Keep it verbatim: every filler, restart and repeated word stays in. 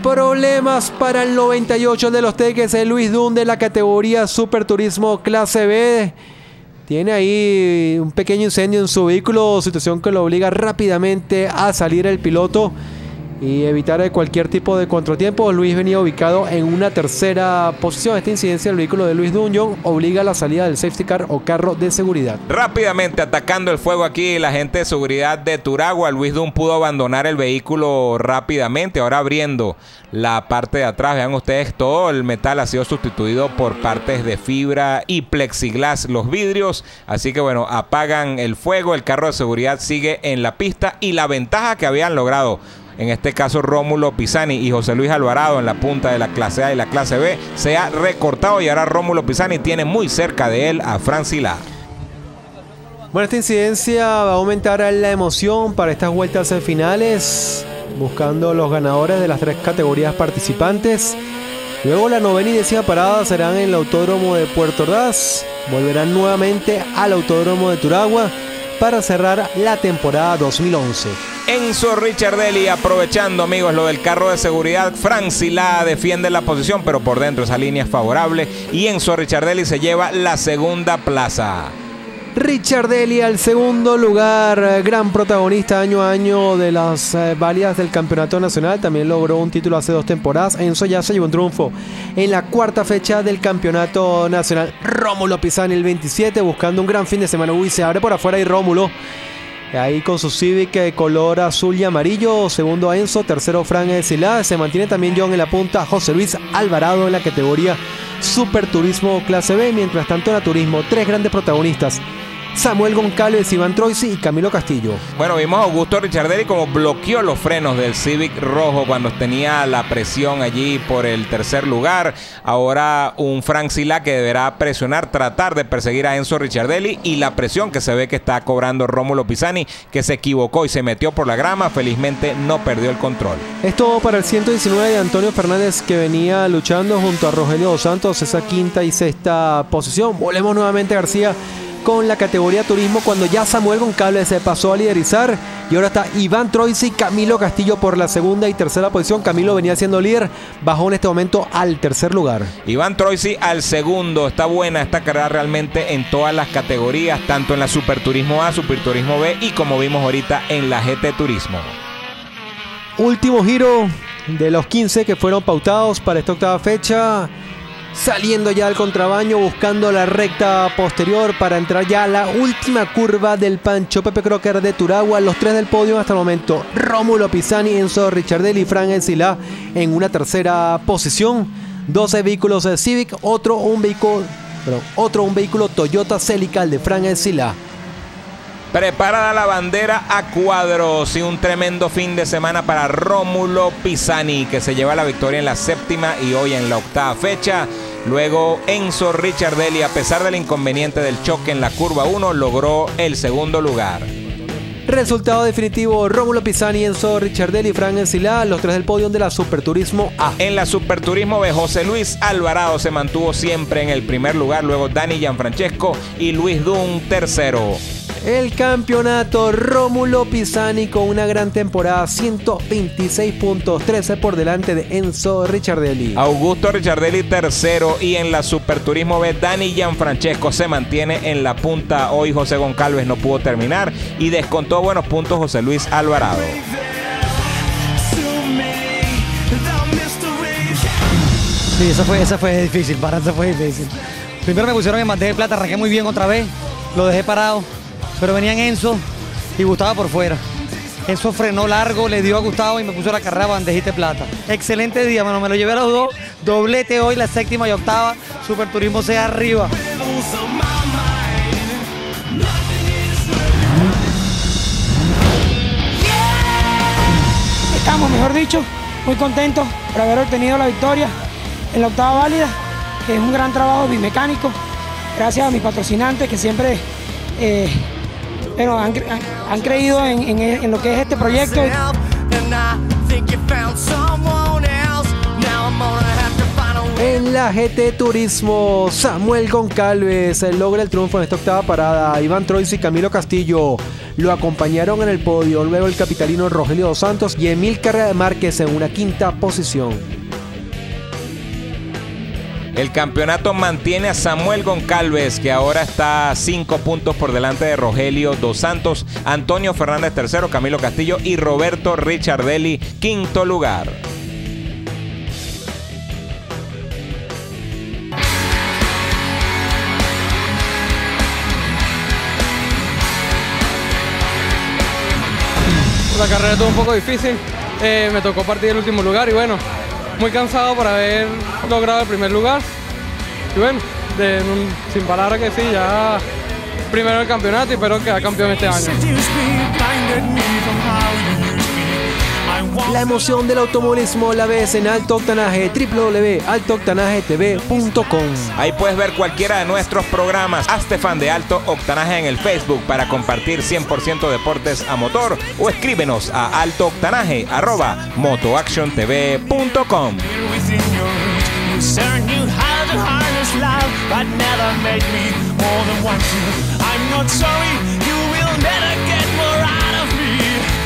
Problemas para el noventa y ocho de los Teques. Luis Dunn de la categoría Super Turismo Clase B. Tiene ahí un pequeño incendio en su vehículo, situación que lo obliga rápidamente a salir el piloto y evitar cualquier tipo de contratiempo. Luis venía ubicado en una tercera posición. Esta incidencia del vehículo de Luis Dunn obliga a la salida del safety car o carro de seguridad. Rápidamente atacando el fuego aquí la gente de seguridad de Turagua. Luis Dunn pudo abandonar el vehículo rápidamente. Ahora abriendo la parte de atrás, vean ustedes, todo el metal ha sido sustituido por partes de fibra y plexiglas los vidrios. Así que bueno, apagan el fuego. El carro de seguridad sigue en la pista y la ventaja que habían logrado, en este caso Rómulo Pisani y José Luis Alvarado en la punta de la clase A y la clase B, se ha recortado y ahora Rómulo Pisani tiene muy cerca de él a Fran Silá. Bueno, esta incidencia va a aumentar la emoción para estas vueltas finales, buscando los ganadores de las tres categorías participantes. Luego la novena y décima parada serán en el Autódromo de Puerto Ordaz. Volverán nuevamente al Autódromo de Turagua para cerrar la temporada dos mil once. Enzo Richardelli aprovechando, amigos, lo del carro de seguridad. Fran Silá defiende la posición, pero por dentro esa línea es favorable y Enzo Richardelli se lleva la segunda plaza. Richardelli al segundo lugar, gran protagonista año a año de las eh, válidas del campeonato nacional. También logró un título hace dos temporadas. Enzo ya se llevó un triunfo en la cuarta fecha del campeonato nacional. Rómulo Pisani el veintisiete, buscando un gran fin de semana. Uy, se abre por afuera y Rómulo ahí con su Civic de color azul y amarillo. Segundo Enzo, tercero Fran Silá. Se mantiene también John en la punta, José Luis Alvarado en la categoría Super Turismo Clase B. Mientras tanto en la Turismo, tres grandes protagonistas: Samuel Goncalves, Iván Troisi y Camilo Castillo. Bueno, vimos a Augusto Richardelli como bloqueó los frenos del Civic rojo cuando tenía la presión allí por el tercer lugar. Ahora un Fran Silá que deberá presionar, tratar de perseguir a Enzo Richardelli, y la presión que se ve que está cobrando Rómulo Pisani, que se equivocó y se metió por la grama. Felizmente no perdió el control. Esto para el ciento diecinueve de Antonio Fernández, que venía luchando junto a Rogelio dos Santos esa quinta y sexta posición. Volvemos nuevamente a García con la categoría Turismo, cuando ya Samuel Goncalves se pasó a liderizar y ahora está Iván Troisi y Camilo Castillo por la segunda y tercera posición. Camilo venía siendo líder, bajó en este momento al tercer lugar. Iván Troisi al segundo. Está buena esta carrera realmente en todas las categorías, tanto en la Super Turismo A, Super Turismo B y como vimos ahorita en la G T Turismo. Último giro de los quince que fueron pautados para esta octava fecha. Saliendo ya al contrabaño, buscando la recta posterior para entrar ya a la última curva del Pancho Pepe Crocker de Turagua. Los tres del podio hasta el momento: Rómulo Pisani, Enzo Richardelli y Fran Silá en una tercera posición. doce vehículos de Civic, otro un vehículo, perdón, otro un vehículo Toyota Celica de Fran Silá. Preparada la bandera a cuadros y un tremendo fin de semana para Rómulo Pisani, que se lleva la victoria en la séptima y hoy en la octava fecha. Luego Enzo Richardelli, a pesar del inconveniente del choque en la curva uno, logró el segundo lugar. Resultado definitivo: Rómulo Pisani, Enzo Richardelli y Fran Silá, los tres del podio de la Super Turismo A. En la Super Turismo B, José Luis Alvarado se mantuvo siempre en el primer lugar, luego Dani Gianfrancesco y Luis Dunn tercero. El campeonato: Rómulo Pisani con una gran temporada, ciento veintiséis puntos, trece por delante de Enzo Richardelli. Augusto Richardelli tercero, y en la Super Turismo B, Dani Gianfrancesco se mantiene en la punta. Hoy José Goncalves no pudo terminar y descontó buenos puntos José Luis Alvarado. Sí, esa fue, esa fue difícil, para esa fue difícil. Primero me pusieron en bandeja de plata, arranqué muy bien otra vez, lo dejé parado, pero venían Enzo y Gustavo por fuera. Enzo frenó largo, le dio a Gustavo y me puso la carrera bandejita de plata. Excelente día, mano, me lo llevé a los dos, doblete hoy, la séptima y octava, Super Turismo sea arriba. Estamos, mejor dicho, muy contentos por haber obtenido la victoria en la octava válida, que es un gran trabajo bimecánico, gracias a mis patrocinantes que siempre eh, bueno, han, han, han creído en, en, en lo que es este proyecto. En la G T Turismo, Samuel Goncalves logra el triunfo en esta octava parada. Iván Troisi y Camilo Castillo lo acompañaron en el podio, luego el capitalino Rogelio dos Santos y Emílcar Márquez en una quinta posición. El campeonato mantiene a Samuel Goncalves, que ahora está cinco puntos por delante de Rogelio dos Santos, Antonio Fernández tercero, Camilo Castillo y Roberto Richardelli quinto lugar. La carrera estuvo un poco difícil, eh, me tocó partir el último lugar y bueno, muy cansado por haber logrado el primer lugar. Y bueno, de, sin palabras que sí, ya primero el campeonato y espero quedar campeón este año. La emoción del automovilismo la ves en Alto Octanaje, doble u doble u doble u punto alto octanaje t v punto com. Ahí puedes ver cualquiera de nuestros programas. Hazte fan de Alto Octanaje en el Facebook para compartir cien por ciento deportes a motor o escríbenos a altooctanaje arroba motoactiontv punto com. I'm not sorry, you will never get more out of me.